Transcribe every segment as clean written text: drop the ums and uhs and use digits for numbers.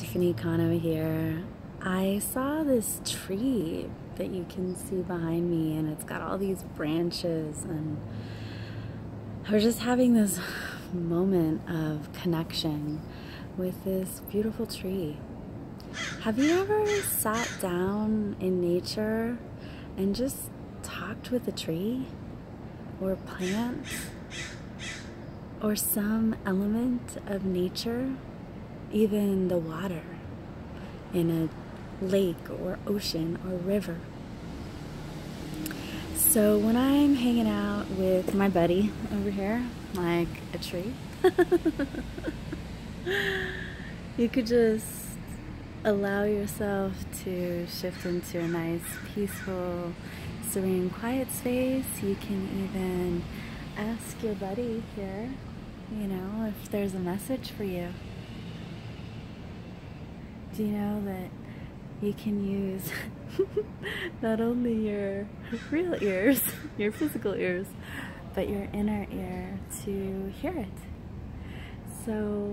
Tiffany Cano here. I saw this tree that you can see behind me, and it's got all these branches, and I was just having this moment of connection with this beautiful tree. Have you ever sat down in nature and just talked with a tree or plants or some element of nature, even the water in a lake or ocean or river? So when I'm hanging out with my buddy over here, like a tree, you could just allow yourself to shift into a nice, peaceful, serene, quiet space. You can even ask your buddy here, you know, if there's a message for you. Do you know that you can use not only your real ears, your physical ears, but your inner ear to hear it? So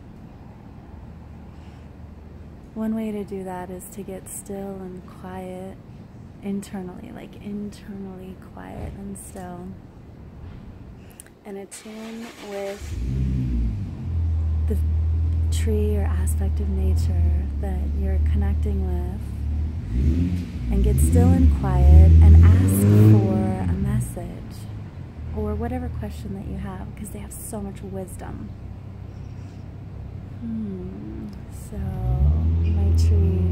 one way to do that is to get still and quiet internally, like internally quiet and still, and attune with the tree or aspect of nature that you're connecting with, and get still and quiet and ask for a message or whatever question that you have, because they have so much wisdom. So, my tree,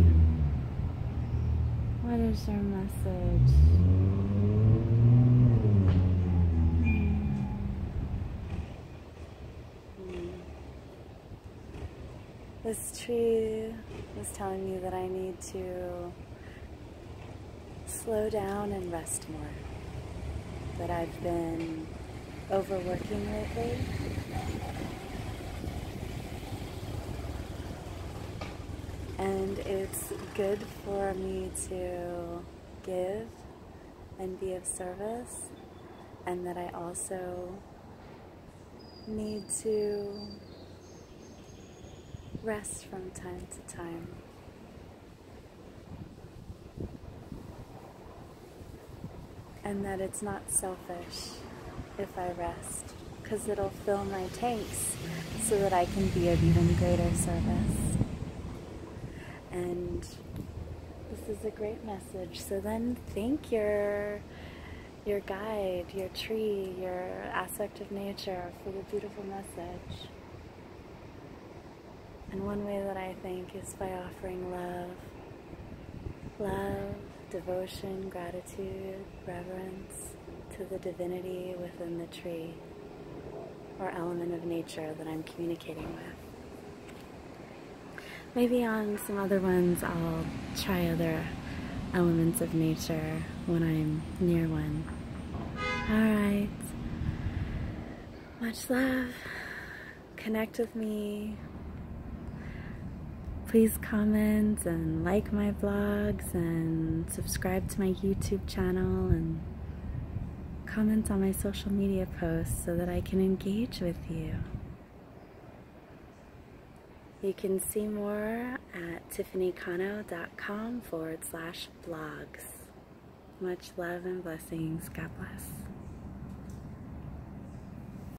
what is your message? This tree is telling me that I need to slow down and rest more, that I've been overworking lately. And it's good for me to give and be of service, and that I also need to rest from time to time. And that it's not selfish if I rest, because it'll fill my tanks so that I can be of even greater service. And this is a great message. So then thank your guide, your tree, your aspect of nature for the beautiful message. And one way that I thank is by offering love, devotion, gratitude, reverence to the divinity within the tree or element of nature that I'm communicating with. Maybe on some other ones I'll try other elements of nature when I'm near one. Alright. Much love. Connect with me. Please comment and like my vlogs and subscribe to my YouTube channel and comment on my social media posts so that I can engage with you. You can see more at tiffanycano.com/blogs. Much love and blessings. God bless.